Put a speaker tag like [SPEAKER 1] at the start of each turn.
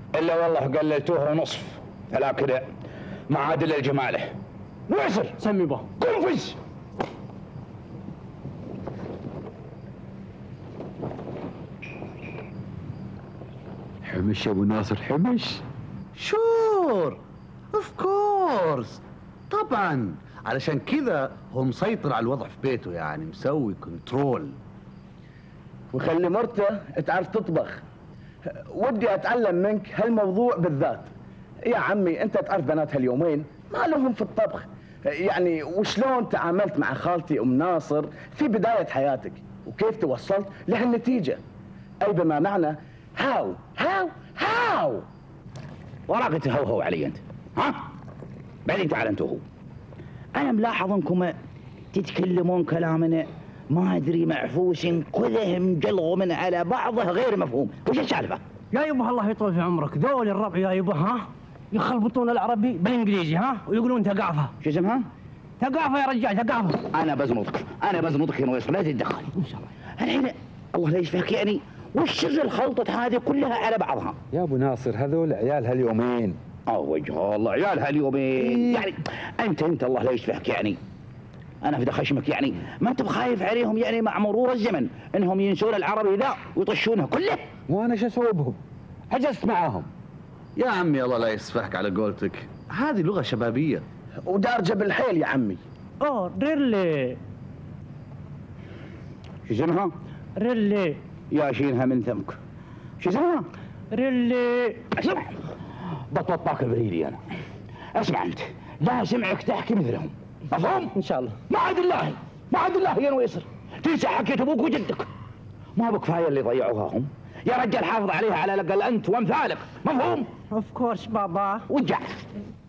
[SPEAKER 1] الا والله قللتوها نصف، فلا كذا ما عاد الا الجماله. نويسر
[SPEAKER 2] سمي به
[SPEAKER 1] قنفذ.
[SPEAKER 3] حمش يا ابو ناصر، حمش.
[SPEAKER 4] شور اوف كورس، طبعا علشان كذا هو مسيطر على الوضع في بيته، يعني مسوي كنترول.
[SPEAKER 5] وخلي مرته تعرف تطبخ. ودي اتعلم منك هالموضوع بالذات. يا عمي انت تعرف بنات هاليومين ما لهم في الطبخ، يعني وشلون تعاملت مع خالتي ام ناصر في بدايه حياتك وكيف توصلت لهالنتيجه، اي بما معنى هاو
[SPEAKER 1] وراك تهوهو علي انت، ها؟ بعدين تعال انت وهو. انا ملاحظ انكم تتكلمون كلامنا ما ادري معفوس كله مجلغم على بعضه غير مفهوم، وش السالفه؟
[SPEAKER 2] يا يبا الله يطول في عمرك، ذول الربع يا يبا ها يخلبطون العربي بالانجليزي ها ويقولون ثقافه.
[SPEAKER 1] شو اسمها؟
[SPEAKER 2] ثقافه يا رجال، ثقافه.
[SPEAKER 1] انا بزنطك يا نويس، لا تتدخل
[SPEAKER 2] ان شاء الله.
[SPEAKER 1] الحين الله لا يشفيك، يعني وش سر الخلطه هذه كلها على بعضها؟
[SPEAKER 3] يا ابو ناصر هذول عيال هاليومين.
[SPEAKER 1] وجه الله عيال هاليومين. يعني انت الله لا يشفيك، يعني انا في خشمك، يعني ما انت بخايف عليهم يعني مع مرور الزمن انهم ينسون العربي ذا ويطشونه كله؟
[SPEAKER 3] وانا شو اسوي بهم؟ حجزت معاهم.
[SPEAKER 4] يا عمي الله لا يسفهك على قولتك، هذه لغه شبابيه
[SPEAKER 5] ودارجه بالحيل يا عمي.
[SPEAKER 2] اوه ريلي.
[SPEAKER 1] شو اسمها؟
[SPEAKER 2] ريلي.
[SPEAKER 1] يا شيلها من ثمك. شو اسمها؟
[SPEAKER 2] ريلي.
[SPEAKER 1] اسمع، بطبطاك بريدي انا. اسمع انت، لا سمعك تحكي مثلهم، مفهوم؟
[SPEAKER 2] ان شاء الله.
[SPEAKER 1] ما عاد الله يا نويسر، تنسى حكيت ابوك وجدك. ما بكفايه اللي ضيعوها هم؟ يا رجال حافظ عليها على الاقل انت وامثالك، مفهوم؟
[SPEAKER 2] اوف كورس بابا.
[SPEAKER 1] وجع